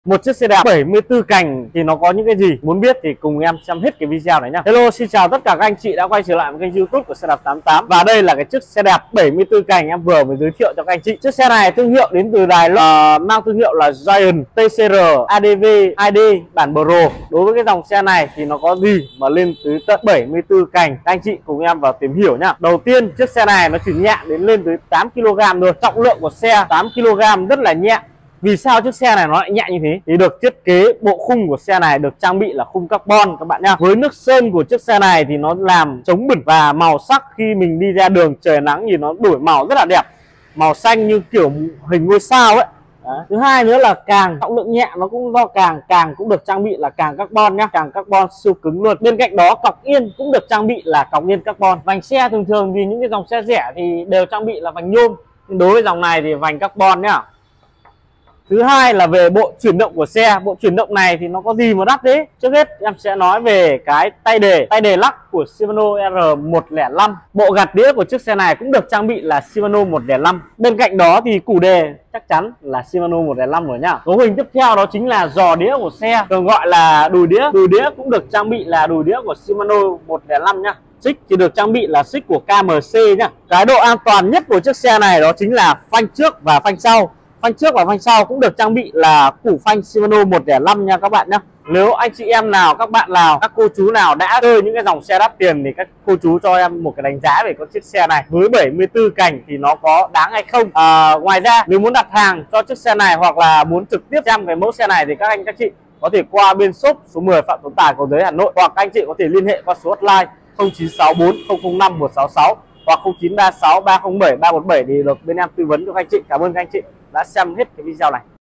Một chiếc xe đạp 74 cành thì nó có những cái gì? Muốn biết thì cùng em xem hết cái video này nhá. Hello, xin chào tất cả các anh chị đã quay trở lại với kênh YouTube của Xe Đạp 88. Và đây là cái chiếc xe đạp 74 cành em vừa mới giới thiệu cho các anh chị. Chiếc xe này thương hiệu đến từ Đài Loan, mang thương hiệu là Giant TCR ADV ID bản Pro. Đối với cái dòng xe này thì nó có gì mà lên tới tận 74 cành? Các anh chị cùng em vào tìm hiểu nhá. Đầu tiên, chiếc xe này nó chỉ nhẹ lên tới 8 kg thôi. Trọng lượng của xe 8 kg rất là nhẹ. Vì sao chiếc xe này nó lại nhẹ như thế? Thì được thiết kế bộ khung của xe này được trang bị là khung carbon các bạn nhá. Với nước sơn của chiếc xe này thì nó làm chống bẩn và màu sắc khi mình đi ra đường trời nắng thì nó đổi màu rất là đẹp. Màu xanh như kiểu hình ngôi sao ấy. Đấy. Thứ hai nữa là càng trọng lượng nhẹ nó cũng do càng cũng được trang bị là càng carbon nhá, càng carbon siêu cứng luôn. Bên cạnh đó cọc yên cũng được trang bị là cọc yên carbon. Vành xe thường thì những cái dòng xe rẻ thì đều trang bị là vành nhôm. Đối với dòng này thì vành carbon nhá. Thứ hai là về bộ chuyển động của xe. Bộ chuyển động này thì nó có gì mà đắt thế? Trước hết em sẽ nói về cái tay đề lắc của Shimano R105. Bộ gạt đĩa của chiếc xe này cũng được trang bị là Shimano 105. Bên cạnh đó thì củ đề chắc chắn là Shimano 105 rồi nhá. Cấu hình tiếp theo đó chính là giò đĩa của xe, thường gọi là đùi đĩa. Đùi đĩa cũng được trang bị là đùi đĩa của Shimano 105 nhá. Xích thì được trang bị là xích của KMC nhá. Cái độ an toàn nhất của chiếc xe này đó chính là phanh trước và phanh sau. Phanh trước và phanh sau cũng được trang bị là củ phanh Shimano 105 nha các bạn nhé. Nếu anh chị em nào, các bạn nào, các cô chú nào đã chơi những cái dòng xe đắt tiền thì các cô chú cho em một cái đánh giá về con chiếc xe này với 74 cành thì nó có đáng hay không. Ngoài ra nếu muốn đặt hàng cho chiếc xe này hoặc là muốn trực tiếp xem cái mẫu xe này thì các chị có thể qua bên shop số 10 Phạm Tuấn Tài, Cầu Giấy, Hà Nội, hoặc các anh chị có thể liên hệ qua số hotline 0964 005 166 hoặc 0936 307 347 để được bên em tư vấn cho các anh chị. Cảm ơn các anh chị đã xem hết cái video này.